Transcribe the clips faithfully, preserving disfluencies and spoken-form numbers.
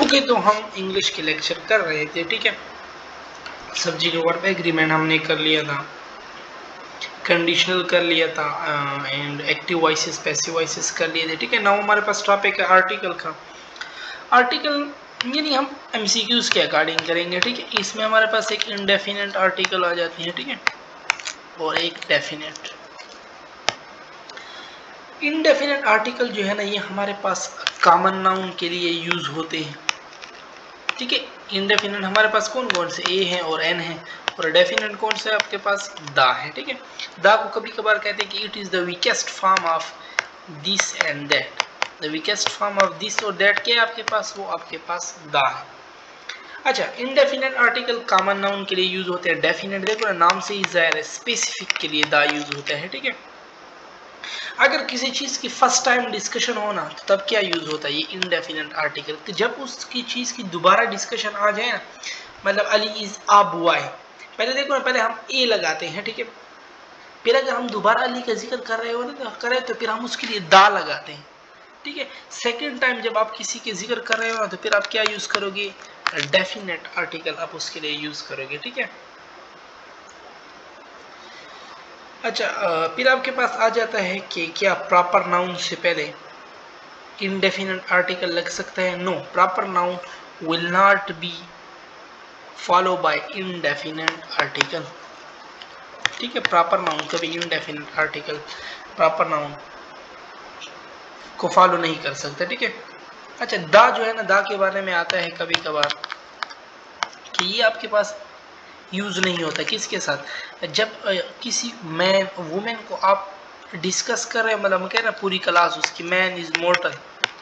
Okay, तो हम English के लेक्चर कर रहे थे, ठीक है। सब्जेक्ट वर्ब एग्रीमेंट हमने कर लिया था, कंडीशनल कर लिया था, and active voices passive voices कर लिए थे, ठीक है। नाउ हमारे पास टॉपिक है आर्टिकल का। आर्टिकल यानी हम एमसीक्यूज के अकॉर्डिंग करेंगे, ठीक है। इसमें हमारे पास एक इंडेफिनेट आर्टिकल आ जाती है, ठीक है, और एक डेफिनेट। इनडेफिनेट आर्टिकल जो है ना, ये हमारे पास कॉमन नाउन के लिए यूज होते हैं, ठीक है। इनडेफिनेट हमारे पास कौन कौन से ए है और एन है, और डेफिनेट कौन सा है आपके पास, दा है, ठीक है। दा को कभी कभार कहते हैं कि it is the weakest form of this and that. The weakest form of this और दैट क्या है आपके पास, वो आपके पास दा है। अच्छा, इनडेफिनेट आर्टिकल कॉमन नाउन के लिए यूज होते हैं। डेफिनेट देखो ना, नाम से ही जाहिर है, स्पेसिफिक के लिए दा यूज होता है, ठीक है। अगर किसी चीज की फर्स्ट टाइम डिस्कशन होना तो तब क्या यूज होता है, ये इनडेफिनेट आर्टिकल। कि जब उसकी चीज की दोबारा डिस्कशन आ जाए ना, मतलब अली इज आ बुआ है, पहले देखो ना, पहले हम ए लगाते हैं, ठीक है। फिर अगर हम दोबारा अली का जिक्र कर रहे हो ना, करें तो फिर हम उसके लिए दा लगाते हैं, ठीक है। सेकेंड टाइम जब आप किसी के जिक्र कर रहे हो ना, तो फिर आप क्या यूज करोगे, डेफिनेट आर्टिकल आप उसके लिए यूज करोगे, ठीक है। अच्छा, फिर आपके पास आ जाता है कि क्या प्रॉपर नाउन से पहले इनडेफिनेट आर्टिकल लग सकता है। No, proper noun will not be follow by indefinite article, ठीक है। प्रॉपर नाउन कभी इनडेफिनेट आर्टिकल प्रॉपर नाउन को फॉलो नहीं कर सकता, ठीक है। अच्छा, दा जो है ना, दा के बारे में आता है कभी कभार कि ये आपके पास यूज नहीं होता किसके साथ, जब किसी मैन वुमेन को आप डिस्कस कर रहे हैं, मतलब हम कह रहे हैं पूरी क्लास उसकी मैन इज मॉर्टल,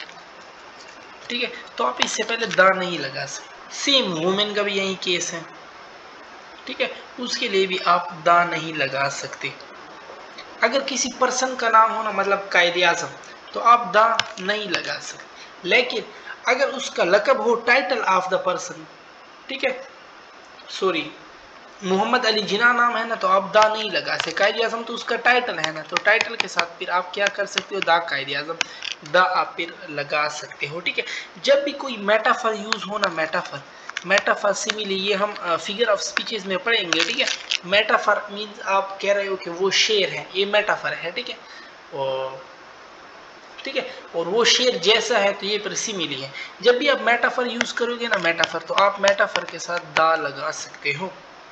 ठीक है, तो आप इससे पहले दा नहीं लगा सकते। सेम वुमेन का भी यही केस है, ठीक है, उसके लिए भी आप दा नहीं लगा सकते। अगर किसी पर्सन का नाम हो ना, मतलब कायदे आजम, तो आप दा नहीं लगा सकते। लेकिन अगर उसका लकब हो, टाइटल ऑफ द पर्सन, ठीक है, सॉरी मोहम्मद अली जिना नाम है ना, तो आप दा नहीं लगा सकते। कायदे आजम तो उसका टाइटल है ना, तो टाइटल के साथ फिर आप क्या कर सकते हो, दा कायदे आजम, दा आप फिर लगा सकते हो, ठीक है। जब भी कोई मेटाफर यूज हो ना, मेटाफर मेटाफर सिमिली, ये हम फिगर ऑफ स्पीचेस में पढ़ेंगे, ठीक है। मेटाफर मींस आप कह रहे हो कि वो शेर है, ये मेटाफर है, ठीक है, और ठीक है, और वो शेर जैसा है तो ये पर सिमिली है। जब भी आप मेटाफर यूज करोगे ना, मेटाफर, तो आप मेटाफर के साथ दा लगा सकते हो,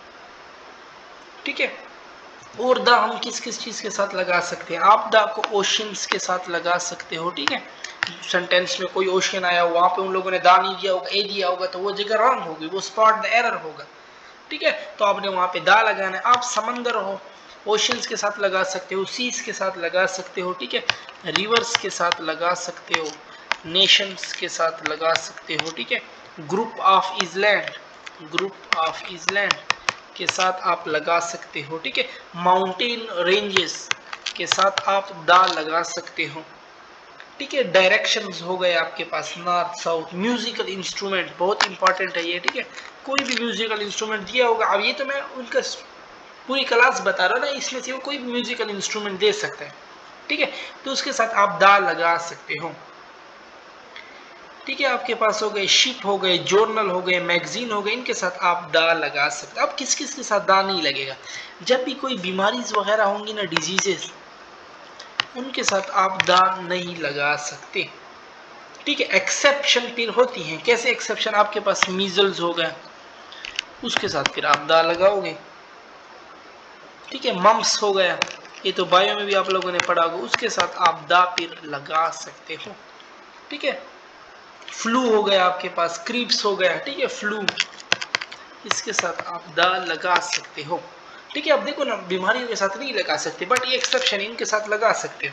ठीक है। और दा हम किस किस चीज के साथ लगा सकते हैं, आप दा को ओशंस के साथ लगा सकते हो, ठीक है। सेंटेंस में कोई ओशन आया, वहां पे उन लोगों ने दा नहीं दिया होगा, ए दिया होगा, तो वो जगह रॉन्ग होगी, वो स्पॉट द एरर होगा, ठीक है। तो आपने वहां पे दा लगाना है। आप समंदर हो, ओशंस के साथ लगा सकते हो, सीज के साथ लगा सकते हो, ठीक है, रिवर्स के साथ लगा सकते हो, नेशंस के साथ लगा सकते हो, ठीक है। Group of island, group of island के साथ आप लगा सकते हो, ठीक है। माउंटेन रेंजेस के साथ आप दा लगा सकते हो, ठीक है। डायरेक्शंस हो गए आपके पास, नॉर्थ साउथ। म्यूजिकल इंस्ट्रूमेंट बहुत इंपॉर्टेंट है ये, ठीक है। कोई भी म्यूजिकल इंस्ट्रूमेंट दिया होगा, अब ये तो मैं उनका पूरी क्लास बता रहा हूँ ना, इसमें से वो कोई भी म्यूजिकल इंस्ट्रूमेंट दे सकता है, ठीक है, तो उसके साथ आप दा लगा सकते हो, ठीक है। आपके पास हो गए शिप, हो गए जर्नल, हो गए मैगजीन, हो गए, इनके साथ आप दा लगा सकते। अब किस किस के साथ दा नहीं लगेगा, जब भी कोई बीमारीज वगैरह होंगी ना, डिजीजेस, उनके साथ आप दा नहीं लगा सकते, ठीक है। एक्सेप्शन फिर होती हैं, कैसे एक्सेप्शन, आपके पास मीजल्स हो गया, उसके साथ फिर आप दा लगाओगे, ठीक है। मम्स हो गया, ये तो बायो में भी आप लोगों ने पढ़ा होगा, उसके साथ आप दा फिर लगा सकते हो, ठीक है। फ्लू हो गया आपके पास, क्रीप्स हो गया, ठीक है, फ्लू, इसके साथ आप दा लगा सकते हो, ठीक है। अब देखो ना, बीमारियों के साथ नहीं लगा सकते, बट ये एक्सेप्शन, इनके साथ लगा सकते हो।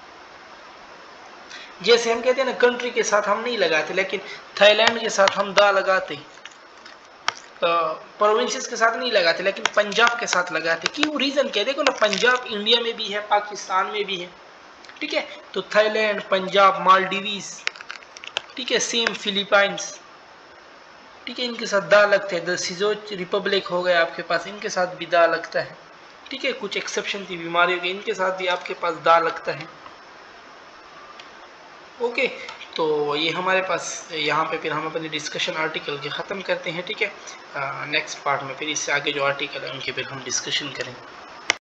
जैसे हम कहते हैं ना, कंट्री के साथ हम नहीं लगाते, लेकिन थाईलैंड के साथ हम दा लगाते, प्रोविंसेस के साथ नहीं लगाते, लेकिन पंजाब के साथ लगाते। क्यों, रीजन क्या है, देखो ना, पंजाब इंडिया में भी है, पाकिस्तान में भी है, ठीक है, तो थाईलैंड, पंजाब, मालदीव्स, ठीक है, सेम फिलीपाइंस, ठीक है, इनके साथ दा लगते हैं। द सिजो रिपब्लिक हो गया आपके पास, इनके साथ भी दा लगता है, ठीक है। कुछ एक्सेप्शन थी बीमारियों के, इनके साथ भी आपके पास दा लगता है, ओके। तो ये हमारे पास यहाँ पे फिर हम अपनी डिस्कशन आर्टिकल के ख़त्म करते हैं, ठीक है। नेक्स्ट पार्ट में फिर इससे आगे जो आर्टिकल है उनके फिर हम डिस्कशन करेंगे।